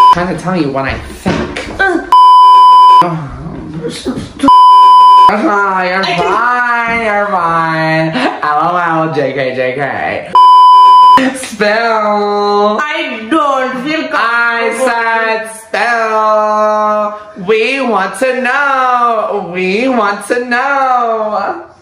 Trying to tell you what I think. You're fine, you're fine. LOL, JK, JK. Spill. I don't feel comfortable. I said spill. We want to know. We want to know.